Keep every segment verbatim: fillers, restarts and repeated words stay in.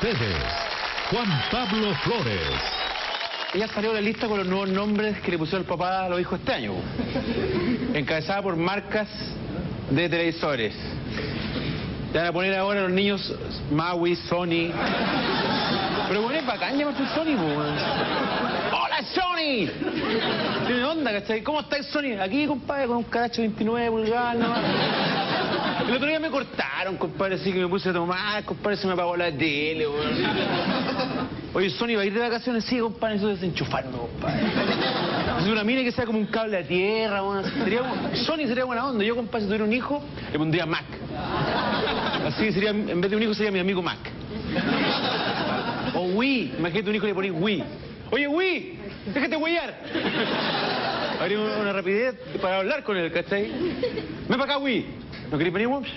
ustedes, Juan Pablo Flores. Ella salió de la lista con los nuevos nombres que le pusieron el papá a los hijos este año. Encabezada por marcas de televisores. Te van a poner ahora a los niños Maui, Sony. Pero bueno, es bacán llamarse Sony, po. ¡Hola, Sony! Tiene onda, ¿cachai? ¿Cómo estáis, Sony? Aquí, compadre, con un caracho de veintinueve pulgadas, ¿no? El otro día me cortaron, compadre, así que me puse a tomar, compadre, se me apagó la tele, weón. Oye, Sony, ¿va a ir de vacaciones? Sí, compadre, eso desenchufarme, compadre. Es una mina que sea como un cable a tierra, weón. Sería, Sony sería buena onda. Yo, compadre, si tuviera un hijo, le pondría Mac. Así sería, en vez de un hijo, sería mi amigo Mac. O Wii, imagínate un hijo y le ponís Wii. Oye, Wii, déjate huellar. Habría una rapidez para hablar con él, ¿cachai? Ven para acá, Wii. ¿No queréis venir, weón?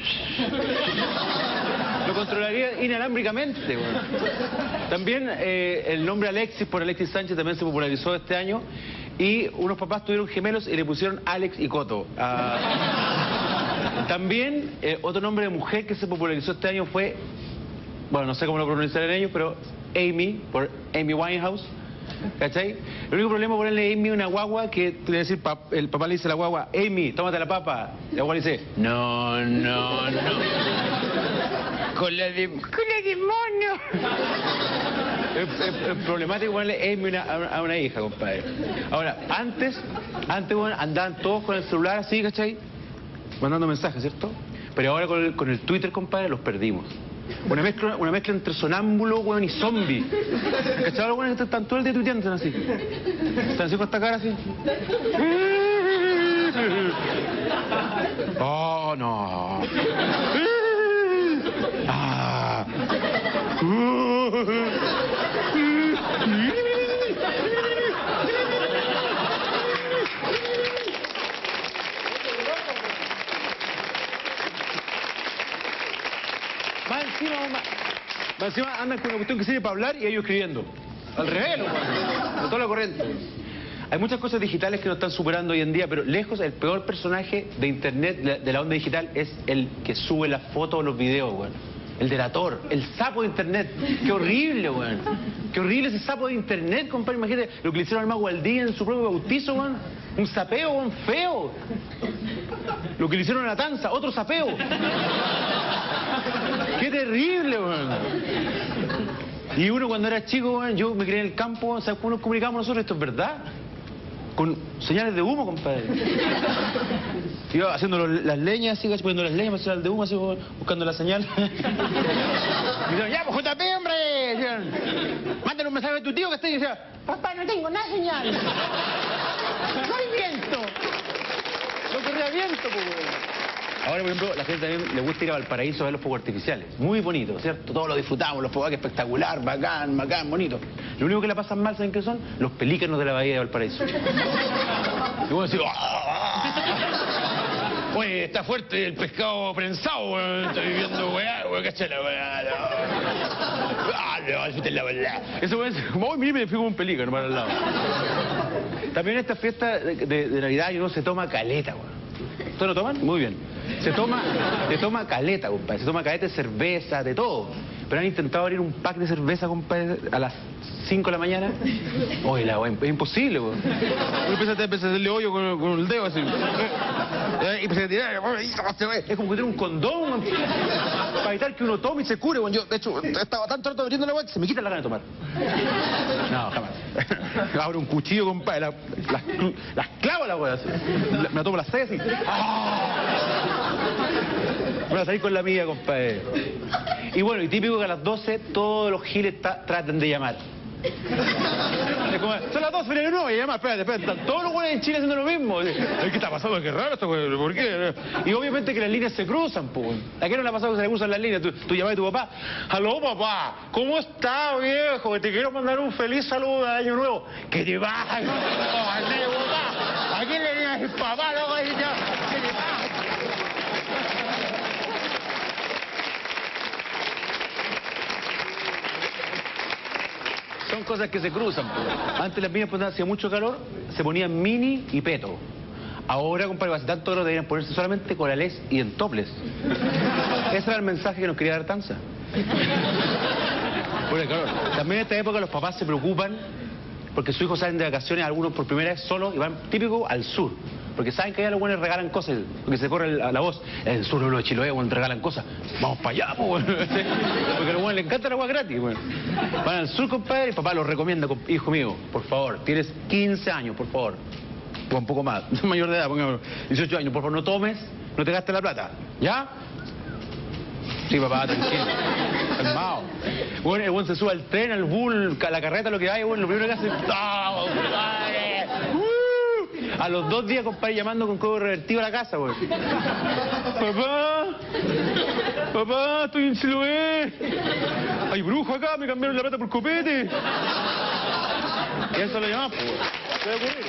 Lo controlaría inalámbricamente, weón. También eh, el nombre Alexis por Alexis Sánchez también se popularizó este año. Y unos papás tuvieron gemelos y le pusieron Alex y Coto. Uh, también eh, otro nombre de mujer que se popularizó este año fue, bueno, no sé cómo lo pronunciarán ellos, pero Amy, por Amy Winehouse. ¿Cachai? El único problema es ponerle a Amy una guagua que le decir, pap, el papá le dice a la guagua, Amy, tómate la papa. La guagua le dice, no, no, no. Con la de, con la de mono. Es, es, es problemático ponerle Amy una, a, a una hija, compadre. Ahora, antes, antes bueno, andaban todos con el celular así, ¿cachai? Mandando mensajes, ¿cierto? Pero ahora con el, con el Twitter, compadre, los perdimos. Una mezcla, una mezcla entre sonámbulo, weón, y zombie. ¿Cachai? Los weones están todo el día tuiteando, están así. Están así con esta cara, así. Oh, no. Ah. Más encima, más, más encima andan con una cuestión que sirve para hablar y ellos escribiendo. Al revés, de toda la corriente. Hay muchas cosas digitales que nos están superando hoy en día, pero lejos el peor personaje de internet, de, de la onda digital, es el que sube las fotos o los videos, weón. El delator, el sapo de internet. Qué horrible, weón. Qué horrible ese sapo de internet, compadre. Imagínate lo que le hicieron al Mago Aldía en su propio bautizo, weón. Un sapeo, weón, feo. Lo que le hicieron a la Tanza, otro sapeo. Qué terrible, weón. Y uno cuando era chico, weón, yo me crié en el campo, ¿sabes cómo nos comunicamos nosotros? Esto es verdad. Con señales de humo, compadre. Iba haciendo los, las leñas, así, poniendo las leñas, señal de humo, así, buscando la señal. Y dijeron, ya, pues, J P, hombre. Decían, mándale un mensaje a tu tío que está ahí. Y decía, papá, no tengo nada señal. No hay viento. No corría viento, pues. Ahora, por ejemplo, la gente también le gusta ir a Valparaíso a ver los fuegos artificiales. Muy bonito, ¿cierto? Todos lo disfrutamos, los fuegos, que espectacular, bacán, bacán, bonito. Lo único que la pasan mal, ¿saben qué son? Los pelícanos de la bahía de Valparaíso. Y bueno, decir, oye, está fuerte el pescado prensado, weón. Estoy viviendo, weá, weón, cachala, weá. Ah, no, eso es la verdad. Eso weón, como, mire, me fui con un pelícano para el lado. También esta fiesta de, de, de Navidad, uno se toma caleta, weón. ¿Ustedes lo toman? Muy bien. Se toma, se toma caleta, compadre. Se toma caleta de cerveza, de todo. Pero han intentado abrir un pack de cerveza, compadre, a las cinco de la mañana. Oye, la weón, es imposible, weón. Uno empieza a hacerle hoyo con, con el dedo así. Y empieza a tirar. Es como que tiene un condón, weón, para evitar que uno tome y se cure, weón. Yo, de hecho, estaba tanto rato abriendo la weón que se me quita la gana de tomar. No, jamás. Abro un cuchillo, compadre, las, las, las clavo a la weón así. Me la tomo las seis así. Voy a salir con la mía, compadre. Y bueno, y típico que a las doce todos los giles traten de llamar. Es como, son las doce, pero no voy a llamar, espérate, espérate. Están todos los buenos en Chile haciendo lo mismo. ¿Qué está pasando? Qué raro esto, güey. ¿Por qué? Y obviamente que las líneas se cruzan, pues. ¿A qué no le ha pasado que se le cruzan las líneas? Tú, tú llamas a tu papá. Aló, papá. ¿Cómo está, viejo? Que te quiero mandar un feliz saludo de Año Nuevo. ¿Qué te pasa? ¿A quién le digas el papá? ¿Qué te pasa? Son cosas que se cruzan. Antes las minas, cuando hacía mucho calor, se ponían mini y peto. Ahora, compadre, hace tanto calor deberían ponerse solamente corales y en toples. Ese era el mensaje que nos quería dar Tanza. Bueno, claro, también en esta época los papás se preocupan porque sus hijos salen de vacaciones, algunos por primera vez solos, y van típico al sur. Porque saben que allá los buenos regalan cosas, porque se corre la, la voz. En el sur de los Chiloé, bueno, regalan cosas. Vamos para allá, pues, bueno. Porque a los buenos les encanta la agua gratis, bueno. Van al sur, compadre, y papá los recomienda, hijo mío, por favor, tienes quince años, por favor. O un poco más, mayor de edad, pongámoslo, dieciocho años, por favor, no tomes, no te gastes la plata, ¿ya? Sí, papá, tranquilo, calmado. Bueno, el buen se sube al tren, al bull, a la carreta, lo que hay, bueno, lo primero que hace... ¡Oh, compadre! ¡Uh! A los dos días, compadre, llamando con código revertido a la casa, güey. Papá, papá, estoy en Chiloé. Hay brujo acá, me cambiaron la plata por copete. Y eso lo llamamos, pues, puede ocurrir.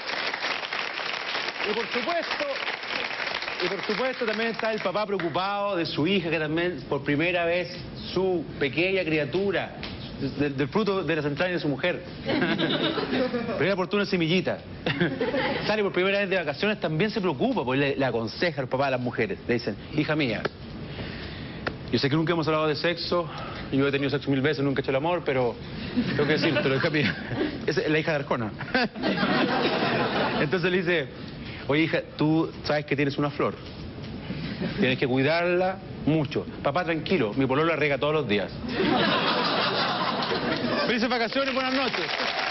Y por supuesto, y por supuesto también está el papá preocupado de su hija, que también por primera vez su pequeña criatura, del, del fruto de las entrañas de su mujer, primera oportuna semillita, sale por primera vez de vacaciones, también se preocupa, porque le, le aconseja al papá a las mujeres, le dicen, hija mía, yo sé que nunca hemos hablado de sexo, yo he tenido sexo mil veces, nunca he hecho el amor, pero tengo que decirte, hija mía, es la hija de Arjona. Entonces le dice, oye, hija, tú sabes que tienes una flor. Tienes que cuidarla mucho. Papá, tranquilo, mi pololo la riega todos los días. Felices vacaciones, buenas noches.